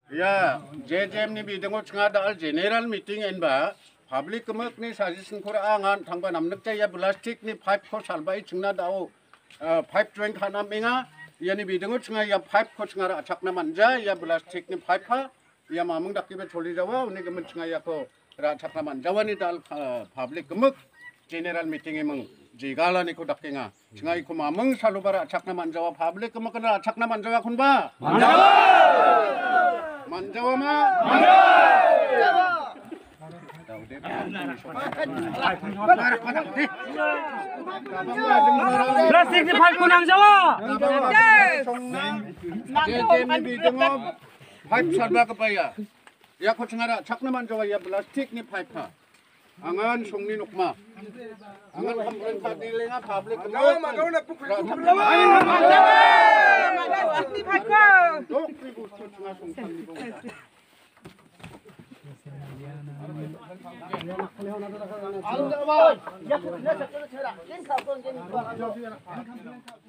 Ya, JJM ni bidang cengah dah general meeting enba public kemek ni suggestion kora angan thangba namnek ya plastik ni pipe ko salbai cengna dao pipe join khana menga ya ni bidang cengah ya pipe ko cengah achakna manja ya plastik ni pipe ha ya mamung dakibe choli jawa uni kemen cengah ya ko achakna manjawa ni dal public kemek general meeting emang jigala ni ko dakenga cengah ko mamung salubara achakna manjawa public kemek kena achakna manjawa kunba manjawa ma plastik ni pipe kunang jawa JJM ni bidang pipe salba kepaya ya ko cengara chakna manjawa ya plastik ni pipe ha angan songni nukma angan pemerintah dilenga public Manjawa na pukul Manjawa